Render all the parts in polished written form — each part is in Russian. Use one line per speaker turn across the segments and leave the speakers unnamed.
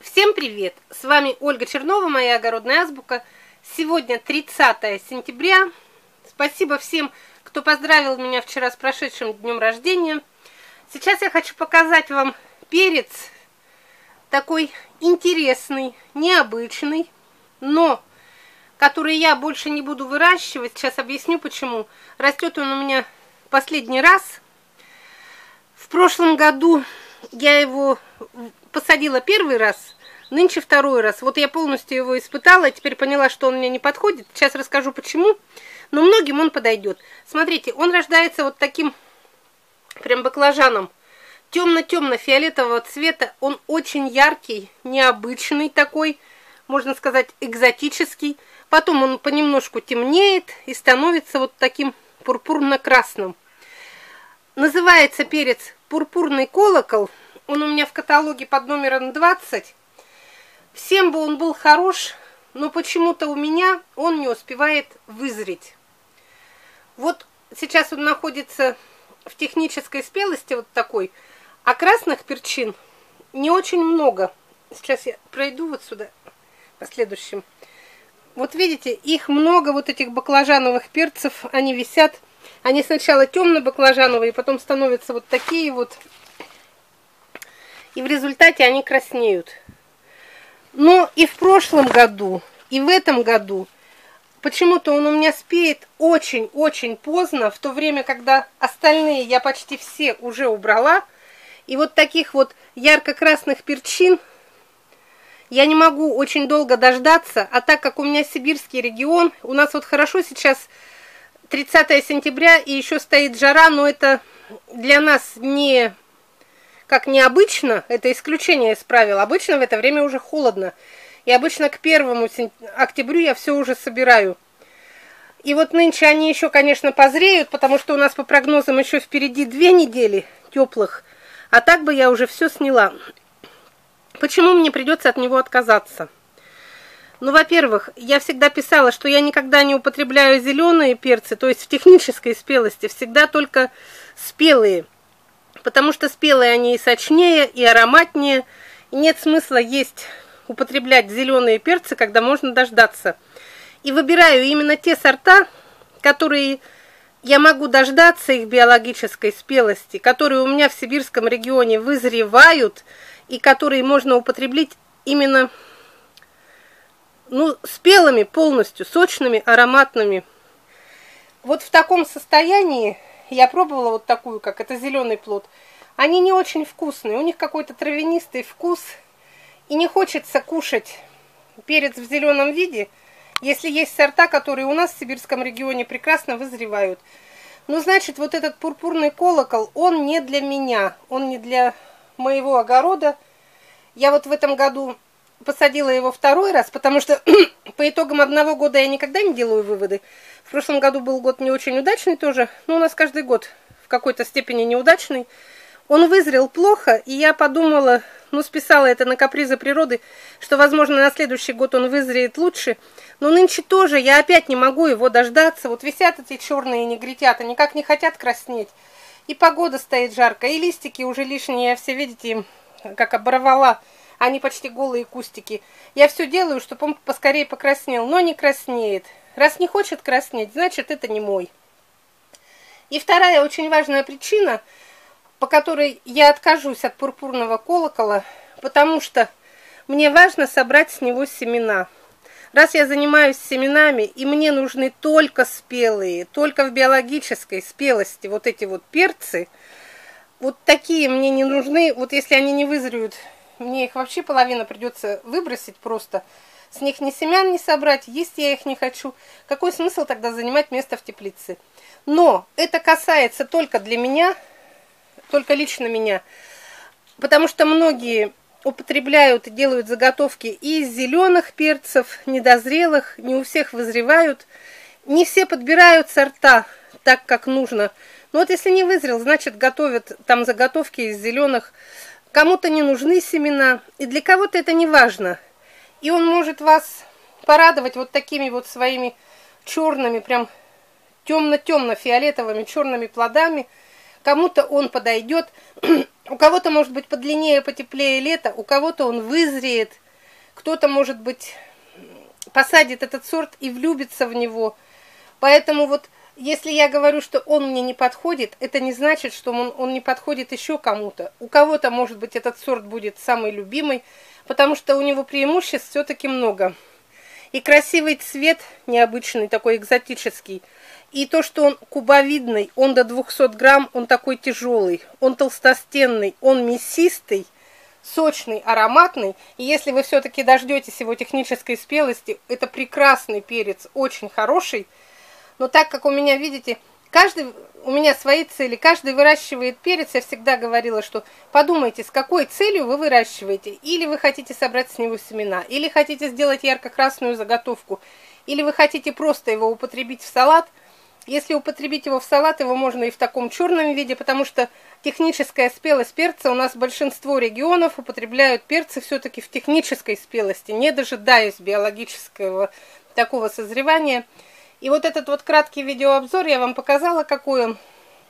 Всем привет! С вами Ольга Чернова, моя огородная азбука. Сегодня 30 сентября. Спасибо всем, кто поздравил меня вчера с прошедшим днем рождения. Сейчас я хочу показать вам перец такой интересный, необычный, но который я больше не буду выращивать. Сейчас объясню почему. Растет он у меня последний раз. В прошлом году я его посадила первый раз, нынче второй раз. Вот я полностью его испытала, теперь поняла, что он мне не подходит. Сейчас расскажу почему, но многим он подойдет. Смотрите, он рождается вот таким прям баклажаном, темно-темно-фиолетового цвета. Он очень яркий, необычный такой, можно сказать, экзотический. Потом он понемножку темнеет и становится вот таким пурпурно-красным. Называется перец пурпурный колокол. Он у меня в каталоге под номером 20. Всем бы он был хорош, но почему-то у меня он не успевает вызреть. Вот сейчас он находится в технической спелости вот такой, а красных перчин не очень много. Сейчас я пройду вот сюда по следующим. Вот видите, их много, вот этих баклажановых перцев, они висят. Они сначала темно-баклажановые, потом становятся вот такие вот. И в результате они краснеют. Но и в прошлом году, и в этом году почему-то он у меня спеет очень-очень поздно, в то время, когда остальные я почти все уже убрала. И вот таких вот ярко-красных перчин я не могу очень долго дождаться. А так как у меня сибирский регион, у нас вот хорошо сейчас 30 сентября и еще стоит жара, но это для нас не... как необычно, это исключение из правил. Обычно в это время уже холодно. И обычно к 1 октябрю я все уже собираю. И вот нынче они еще, конечно, позреют, потому что у нас по прогнозам еще впереди 2 недели теплых. А так бы я уже все сняла. Почему мне придется от него отказаться? Ну, во-первых, я всегда писала, что я никогда не употребляю зеленые перцы, то есть в технической спелости, всегда только спелые. Потому что спелые они и сочнее, и ароматнее. И нет смысла употреблять зеленые перцы, когда можно дождаться. И выбираю именно те сорта, которые я могу дождаться их биологической спелости, которые у меня в сибирском регионе вызревают, и которые можно употреблять именно спелыми полностью, сочными, ароматными. Вот в таком состоянии я пробовала вот такую, как это зеленый плод. Они не очень вкусные, у них какой-то травянистый вкус. И не хочется кушать перец в зеленом виде, если есть сорта, которые у нас в сибирском регионе прекрасно вызревают. Ну, значит, вот этот пурпурный колокол, он не для меня, он не для моего огорода. Я вот в этом году посадила его второй раз, потому что по итогам одного года я никогда не делаю выводы. В прошлом году был год не очень удачный тоже, но у нас каждый год в какой-то степени неудачный. Он вызрел плохо, и я подумала, списала это на капризы природы, что, возможно, на следующий год он вызреет лучше. Но нынче тоже я опять не могу его дождаться. Вот висят эти черные негритята, никак не хотят краснеть. И погода стоит жарко, и листики уже лишние, я все, видите, как оборвала. Они почти голые кустики. Я все делаю, чтобы он поскорее покраснел, но не краснеет. Раз не хочет краснеть, значит, это не мой. И вторая очень важная причина, по которой я откажусь от пурпурного колокола, потому что мне важно собрать с него семена. Раз я занимаюсь семенами, и мне нужны только спелые, только в биологической спелости вот эти вот перцы, вот такие мне не нужны. Вот если они не вызреют, мне их вообще половина придется выбросить просто. С них ни семян не собрать, есть я их не хочу. Какой смысл тогда занимать место в теплице? Но это касается только для меня, только лично меня. Потому что многие употребляют и делают заготовки из зеленых перцев, недозрелых, не у всех вызревают. Не все подбирают сорта так, как нужно. Но вот если не вызрел, значит готовят там заготовки из зеленых. Кому-то не нужны семена, и для кого-то это не важно. И он может вас порадовать вот такими вот своими черными, прям темно-темно-фиолетовыми черными плодами. Кому-то он подойдет. У кого-то может быть подлиннее, потеплее лето, у кого-то он вызреет, кто-то, может быть, посадит этот сорт и влюбится в него. Поэтому вот, если я говорю, что он мне не подходит, это не значит, что он не подходит еще кому-то. У кого-то, может быть, этот сорт будет самый любимый, потому что у него преимуществ все-таки много. И красивый цвет, необычный, такой экзотический. И то, что он кубовидный, он до 200 грамм, он такой тяжелый, он толстостенный, он мясистый, сочный, ароматный. И если вы все-таки дождетесь его технической спелости, это прекрасный перец, очень хороший. Но так как у меня, видите, у меня свои цели, каждый выращивает перец, я всегда говорила, что подумайте, с какой целью вы выращиваете. Или вы хотите собрать с него семена, или хотите сделать ярко-красную заготовку, или вы хотите просто его употребить в салат. Если употребить его в салат, его можно и в таком черном виде, потому что техническая спелость перца, у нас большинство регионов употребляют перцы все-таки в технической спелости, не дожидаясь биологического такого созревания. И вот этот вот краткий видеообзор я вам показала, какой он.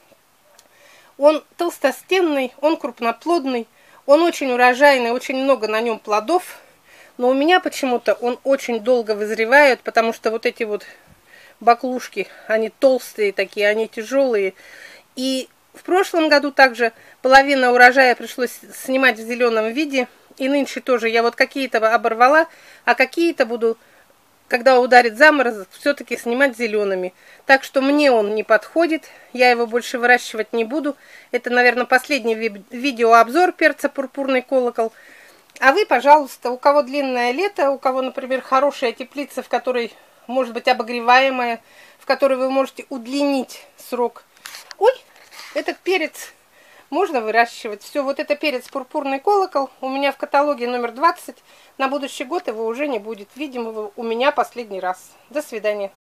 Он толстостенный, он крупноплодный, он очень урожайный, очень много на нем плодов. Но у меня почему-то он очень долго вызревает, потому что вот эти вот баклушки, они толстые такие, они тяжелые. И в прошлом году также половина урожая пришлось снимать в зеленом виде. И нынче тоже я вот какие-то оборвала, а какие-то буду, когда ударит заморозок, все-таки снимать зелеными. Так что мне он не подходит, я его больше выращивать не буду. Это, наверное, последний видеообзор перца пурпурный колокол. А вы, пожалуйста, у кого длинное лето, у кого, например, хорошая теплица, в которой, может быть, обогреваемая, в которой вы можете удлинить срок. Ой, этот перец можно выращивать. Все, вот это перец пурпурный колокол. У меня в каталоге номер 20. На будущий год его уже не будет. Видимо, у меня последний раз. До свидания.